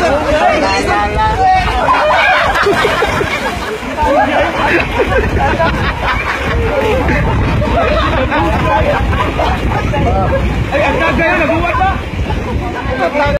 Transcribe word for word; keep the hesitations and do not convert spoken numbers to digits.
Hãy subscribe cho kênh Ghiền Mì Gõ để không bỏ lỡ những video hấp dẫn.